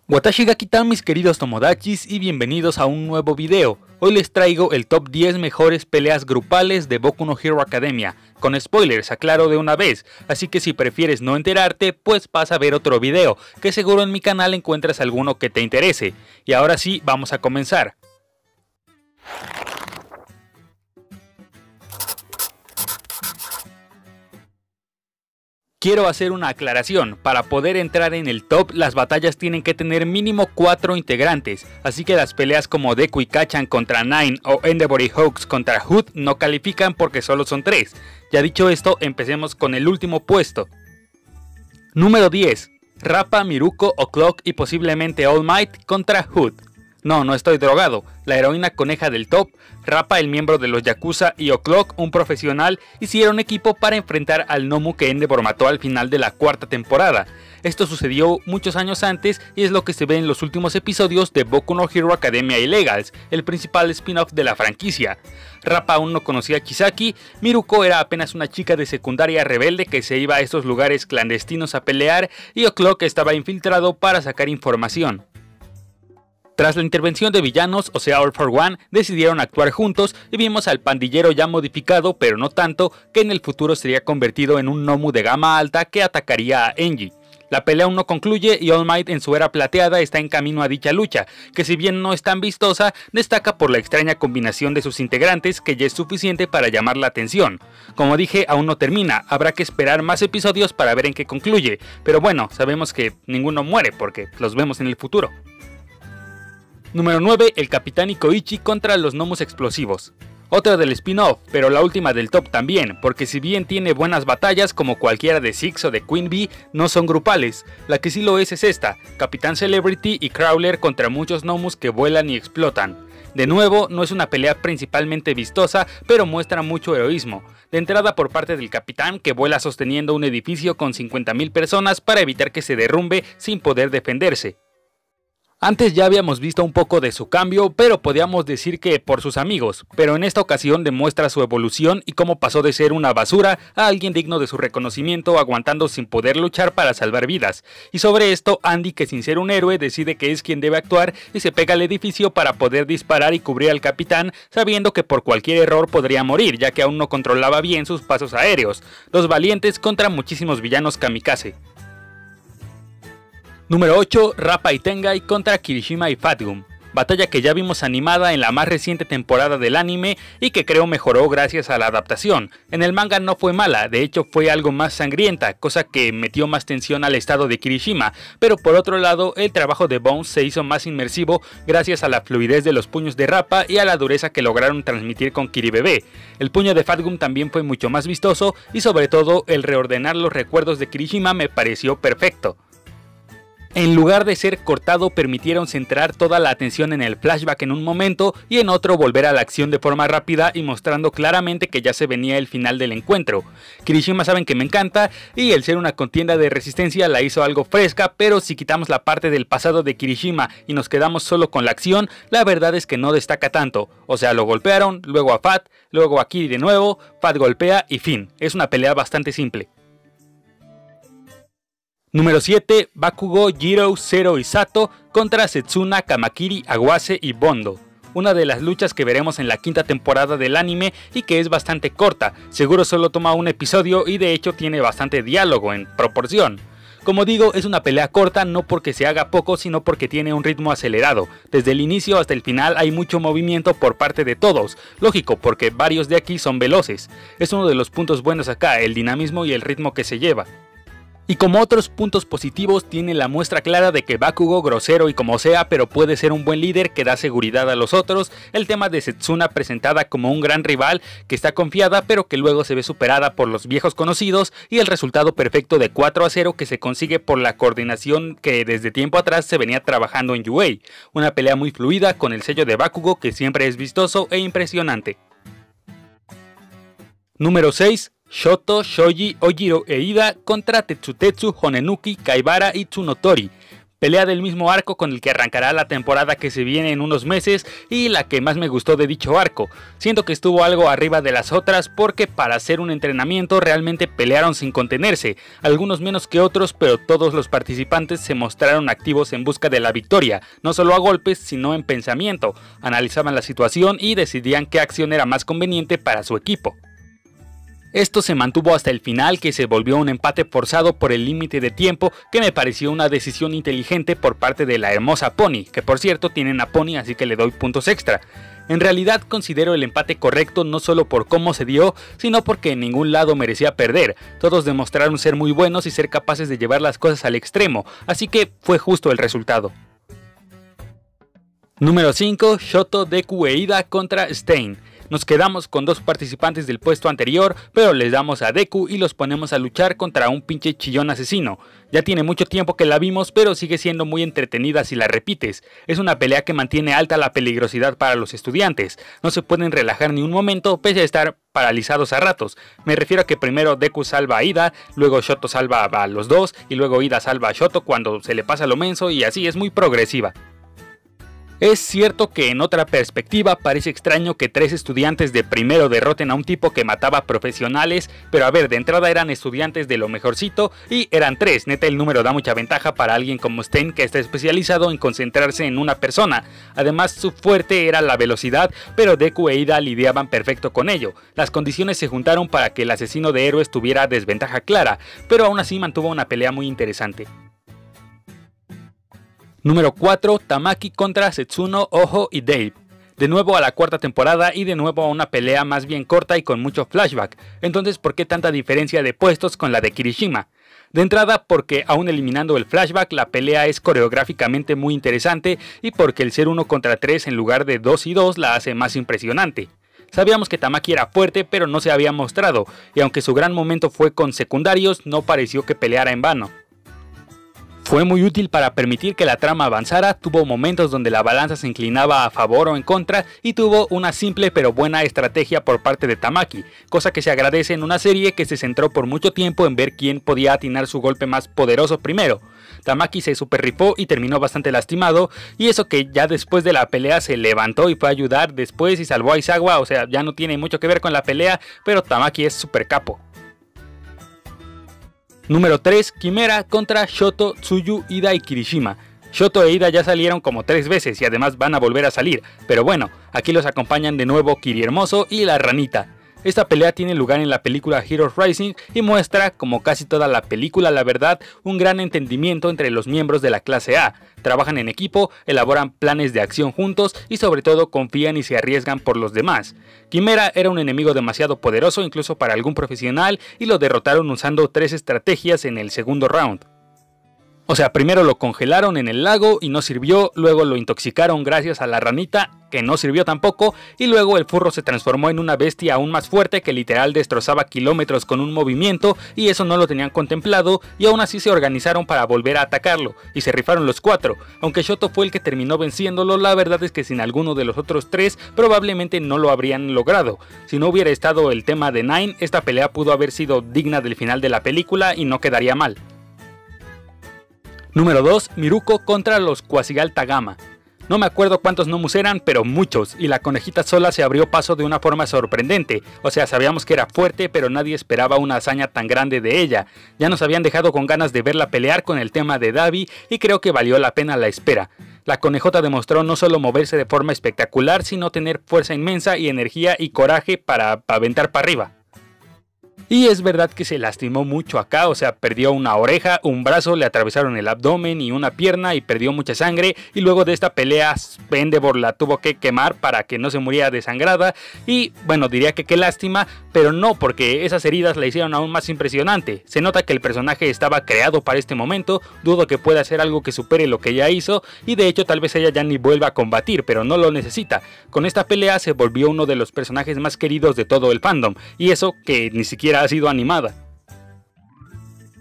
Watashi ga kita, mis queridos Tomodachis, y bienvenidos a un nuevo video. Hoy les traigo el top 10 mejores peleas grupales de Boku no Hero Academia, con spoilers, aclaro de una vez, así que si prefieres no enterarte, pues pasa a ver otro video, que seguro en mi canal encuentras alguno que te interese. Y ahora sí, vamos a comenzar. Quiero hacer una aclaración, para poder entrar en el top las batallas tienen que tener mínimo 4 integrantes, así que las peleas como Deku y Kachan contra Nine o Endeavor y Hawks contra Hood no califican porque solo son 3. Ya dicho esto, empecemos con el último puesto. Número 10. Rappa, Miruko, O'Clock y posiblemente All Might contra Hood. No estoy drogado. La heroína coneja del top, Rappa, el miembro de los Yakuza, y O'Clock, un profesional, hicieron equipo para enfrentar al Nomu que Endeavor mató al final de la cuarta temporada. Esto sucedió muchos años antes y es lo que se ve en los últimos episodios de Boku no Hero Academia Illegals, el principal spin-off de la franquicia. Rappa aún no conocía a Kisaki, Miruko era apenas una chica de secundaria rebelde que se iba a estos lugares clandestinos a pelear y O'Clock estaba infiltrado para sacar información. Tras la intervención de villanos, o sea All for One, decidieron actuar juntos y vimos al pandillero ya modificado, pero no tanto, que en el futuro sería convertido en un Nomu de gama alta que atacaría a Enji. La pelea aún no concluye y All Might en su era plateada está en camino a dicha lucha, que si bien no es tan vistosa, destaca por la extraña combinación de sus integrantes que ya es suficiente para llamar la atención. Como dije, aún no termina, habrá que esperar más episodios para ver en qué concluye, pero bueno, sabemos que ninguno muere porque los vemos en el futuro. Número 9. El Capitán Ikoichi contra los Nomus explosivos. Otra del spin-off, pero la última del top también, porque si bien tiene buenas batallas como cualquiera de Six o de Queen Bee, no son grupales. La que sí lo es esta, Capitán Celebrity y Crawler contra muchos Nomus que vuelan y explotan. De nuevo, no es una pelea principalmente vistosa, pero muestra mucho heroísmo. De entrada por parte del capitán, que vuela sosteniendo un edificio con 50.000 personas para evitar que se derrumbe sin poder defenderse. Antes ya habíamos visto un poco de su cambio, pero podíamos decir que por sus amigos, pero en esta ocasión demuestra su evolución y cómo pasó de ser una basura a alguien digno de su reconocimiento aguantando sin poder luchar para salvar vidas. Y sobre esto, Andy, que sin ser un héroe decide que es quien debe actuar y se pega al edificio para poder disparar y cubrir al capitán, sabiendo que por cualquier error podría morir, ya que aún no controlaba bien sus pasos aéreos. Los valientes contra muchísimos villanos kamikaze. Número 8. Rappa y Tengai contra Kirishima y Fatgum. Batalla que ya vimos animada en la más reciente temporada del anime y que creo mejoró gracias a la adaptación. En el manga no fue mala, de hecho fue algo más sangrienta, cosa que metió más tensión al estado de Kirishima, pero por otro lado el trabajo de Bones se hizo más inmersivo gracias a la fluidez de los puños de Rappa y a la dureza que lograron transmitir con Kiribebe. El puño de Fatgum también fue mucho más vistoso y sobre todo el reordenar los recuerdos de Kirishima me pareció perfecto. En lugar de ser cortado, permitieron centrar toda la atención en el flashback en un momento y en otro volver a la acción de forma rápida y mostrando claramente que ya se venía el final del encuentro. Kirishima saben que me encanta y el ser una contienda de resistencia la hizo algo fresca, pero si quitamos la parte del pasado de Kirishima y nos quedamos solo con la acción, la verdad es que no destaca tanto. O sea, lo golpearon, luego a Fat, luego a Kiri de nuevo, Fat golpea y fin. Es una pelea bastante simple. Número 7. Bakugo, Jiro, Zero y Sato contra Setsuna, Kamakiri, Awase y Bondo. Una de las luchas que veremos en la quinta temporada del anime y que es bastante corta, seguro solo toma un episodio y de hecho tiene bastante diálogo en proporción. Como digo, es una pelea corta no porque se haga poco, sino porque tiene un ritmo acelerado. Desde el inicio hasta el final hay mucho movimiento por parte de todos, lógico porque varios de aquí son veloces. Es uno de los puntos buenos acá, el dinamismo y el ritmo que se lleva. Y como otros puntos positivos tiene la muestra clara de que Bakugo, grosero y como sea, pero puede ser un buen líder que da seguridad a los otros, el tema de Setsuna presentada como un gran rival que está confiada pero que luego se ve superada por los viejos conocidos y el resultado perfecto de 4-0 que se consigue por la coordinación que desde tiempo atrás se venía trabajando en UA, una pelea muy fluida con el sello de Bakugo que siempre es vistoso e impresionante. Número 6. Shoto, Shoji, Ojiro e Ida contra Tetsutetsu, Honenuki, Kaibara y Tsunotori. Pelea del mismo arco con el que arrancará la temporada que se viene en unos meses y la que más me gustó de dicho arco. Siento que estuvo algo arriba de las otras porque para hacer un entrenamiento realmente pelearon sin contenerse, algunos menos que otros, pero todos los participantes se mostraron activos en busca de la victoria, no solo a golpes sino en pensamiento, analizaban la situación y decidían qué acción era más conveniente para su equipo. Esto se mantuvo hasta el final, que se volvió un empate forzado por el límite de tiempo, que me pareció una decisión inteligente por parte de la hermosa Pony, que por cierto tienen a Pony, así que le doy puntos extra. En realidad considero el empate correcto no solo por cómo se dio, sino porque en ningún lado merecía perder. Todos demostraron ser muy buenos y ser capaces de llevar las cosas al extremo, así que fue justo el resultado. Número 5. Shoto, Deku e Ida contra Stein. Nos quedamos con dos participantes del puesto anterior, pero les damos a Deku y los ponemos a luchar contra un pinche chillón asesino. Ya tiene mucho tiempo que la vimos, pero sigue siendo muy entretenida si la repites. Es una pelea que mantiene alta la peligrosidad para los estudiantes. No se pueden relajar ni un momento pese a estar paralizados a ratos. Me refiero a que primero Deku salva a Ida, luego Shoto salva a los dos y luego Ida salva a Shoto cuando se le pasa lo menso y así es muy progresiva. Es cierto que en otra perspectiva parece extraño que 3 estudiantes de primero derroten a un tipo que mataba profesionales, pero a ver, de entrada eran estudiantes de lo mejorcito y eran 3, neta el número da mucha ventaja para alguien como Stein que está especializado en concentrarse en una persona. Además su fuerte era la velocidad, pero Deku e Ida lidiaban perfecto con ello. Las condiciones se juntaron para que el asesino de héroes tuviera desventaja clara, pero aún así mantuvo una pelea muy interesante. Número 4. Tamaki contra Setsuno, Ojo y Dave. De nuevo a la cuarta temporada y de nuevo a una pelea más bien corta y con mucho flashback. Entonces, ¿por qué tanta diferencia de puestos con la de Kirishima? De entrada porque aún eliminando el flashback la pelea es coreográficamente muy interesante y porque el ser 1 contra 3 en lugar de 2 y 2 la hace más impresionante. Sabíamos que Tamaki era fuerte pero no se había mostrado y aunque su gran momento fue con secundarios no pareció que peleara en vano. Fue muy útil para permitir que la trama avanzara, tuvo momentos donde la balanza se inclinaba a favor o en contra y tuvo una simple pero buena estrategia por parte de Tamaki, cosa que se agradece en una serie que se centró por mucho tiempo en ver quién podía atinar su golpe más poderoso primero. Tamaki se super rifó y terminó bastante lastimado, y eso que ya después de la pelea se levantó y fue a ayudar después y salvó a Izawa, o sea, ya no tiene mucho que ver con la pelea, pero Tamaki es super capo. Número 3. Quimera contra Shoto, Tsuyu, Ida y Kirishima. Shoto e Ida ya salieron como 3 veces y además van a volver a salir, pero bueno, aquí los acompañan de nuevo Kiri Hermoso y la ranita. Esta pelea tiene lugar en la película Heroes Rising y muestra, como casi toda la película la verdad, un gran entendimiento entre los miembros de la clase A. Trabajan en equipo, elaboran planes de acción juntos y sobre todo confían y se arriesgan por los demás. Quimera era un enemigo demasiado poderoso incluso para algún profesional y lo derrotaron usando 3 estrategias en el segundo round. O sea, primero lo congelaron en el lago y no sirvió, luego lo intoxicaron gracias a la ranita, que no sirvió tampoco, y luego el furro se transformó en una bestia aún más fuerte que literal destrozaba kilómetros con un movimiento, y eso no lo tenían contemplado, y aún así se organizaron para volver a atacarlo, y se rifaron los 4. Aunque Shoto fue el que terminó venciéndolo, la verdad es que sin alguno de los otros 3 probablemente no lo habrían logrado. Si no hubiera estado el tema de Nine, esta pelea pudo haber sido digna del final de la película y no quedaría mal. Número 2. Miruko contra los Quasi Alta Gama. No me acuerdo cuántos Nomus eran, pero muchos, y la conejita sola se abrió paso de una forma sorprendente. O sea, sabíamos que era fuerte, pero nadie esperaba una hazaña tan grande de ella. Ya nos habían dejado con ganas de verla pelear con el tema de Dabi, y creo que valió la pena la espera. La conejota demostró no solo moverse de forma espectacular, sino tener fuerza inmensa y energía y coraje para aventar para arriba. Y es verdad que se lastimó mucho acá, o sea, perdió una oreja, un brazo, le atravesaron el abdomen y una pierna y perdió mucha sangre, y luego de esta pelea Endeavor la tuvo que quemar para que no se muriera desangrada, y bueno, diría que qué lástima, pero no, porque esas heridas la hicieron aún más impresionante. Se nota que el personaje estaba creado para este momento, dudo que pueda hacer algo que supere lo que ella hizo, y de hecho tal vez ella ya ni vuelva a combatir, pero no lo necesita. Con esta pelea se volvió uno de los personajes más queridos de todo el fandom, y eso que ni siquiera ha sido animada.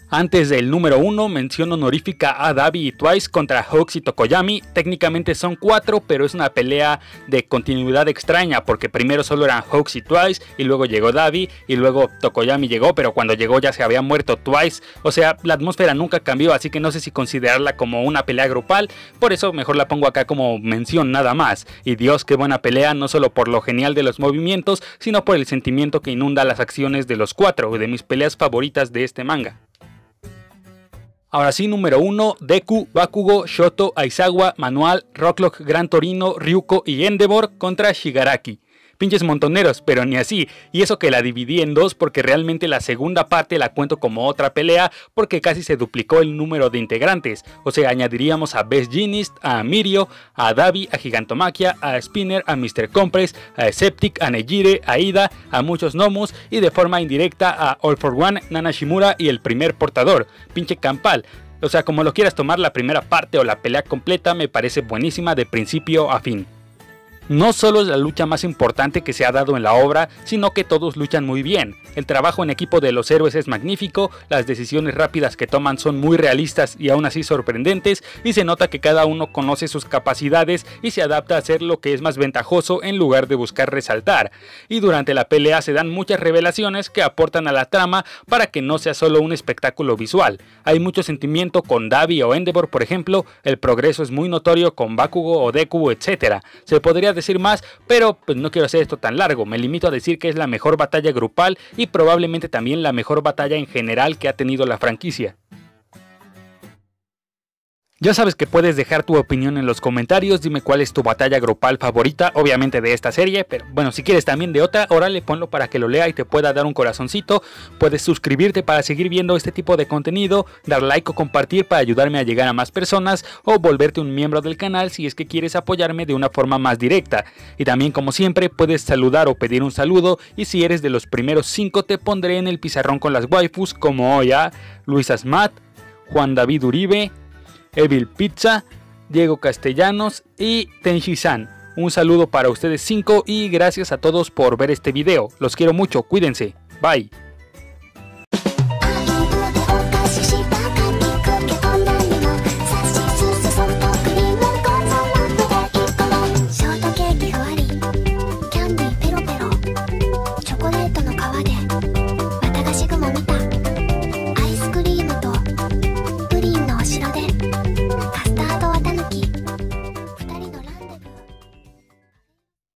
Antes del número 1, mención honorífica a Davi y Twice contra Hawks y Tokoyami. Técnicamente son 4, pero es una pelea de continuidad extraña, porque primero solo eran Hawks y Twice, y luego llegó Davi, y luego Tokoyami llegó, pero cuando llegó ya se había muerto Twice. O sea, la atmósfera nunca cambió, así que no sé si considerarla como una pelea grupal, por eso mejor la pongo acá como mención nada más. Y Dios, qué buena pelea, no solo por lo genial de los movimientos, sino por el sentimiento que inunda las acciones de los 4, de mis peleas favoritas de este manga. Ahora sí, número 1, Deku, Bakugo, Shoto, Aizawa, Manual, Rocklock, Gran Torino, Ryuko y Endeavor contra Shigaraki. Pinches montoneros, pero ni así, y eso que la dividí en 2 porque realmente la segunda parte la cuento como otra pelea porque casi se duplicó el número de integrantes, o sea, añadiríamos a Best Jeanist, a Mirio, a Davi, a Gigantomachia, a Spinner, a Mr. Compress, a Septic, a Nejire, a Ida, a muchos Nomus y de forma indirecta a All for One, Nana Shimura y el primer portador, pinche Campal. O sea, como lo quieras tomar, la primera parte o la pelea completa me parece buenísima de principio a fin. No solo es la lucha más importante que se ha dado en la obra, sino que todos luchan muy bien. El trabajo en equipo de los héroes es magnífico, las decisiones rápidas que toman son muy realistas y aún así sorprendentes, y se nota que cada uno conoce sus capacidades y se adapta a hacer lo que es más ventajoso en lugar de buscar resaltar. Y durante la pelea se dan muchas revelaciones que aportan a la trama para que no sea solo un espectáculo visual. Hay mucho sentimiento con Davi o Endeavor, por ejemplo, el progreso es muy notorio con Bakugo o Deku, etc. Se podría decir más, pero pues no quiero hacer esto tan largo, me limito a decir que es la mejor batalla grupal y probablemente también la mejor batalla en general que ha tenido la franquicia. Ya sabes que puedes dejar tu opinión en los comentarios, dime cuál es tu batalla grupal favorita, obviamente de esta serie, pero bueno, si quieres también de otra, órale, ponlo para que lo lea y te pueda dar un corazoncito, puedes suscribirte para seguir viendo este tipo de contenido, dar like o compartir para ayudarme a llegar a más personas, o volverte un miembro del canal si es que quieres apoyarme de una forma más directa, y también como siempre puedes saludar o pedir un saludo, y si eres de los primeros 5 te pondré en el pizarrón con las waifus como hoy a Luis Asmat, Juan David Uribe, Evil Pizza, Diego Castellanos y Tenshi-san. Un saludo para ustedes 5 y gracias a todos por ver este video. Los quiero mucho, cuídense. Bye.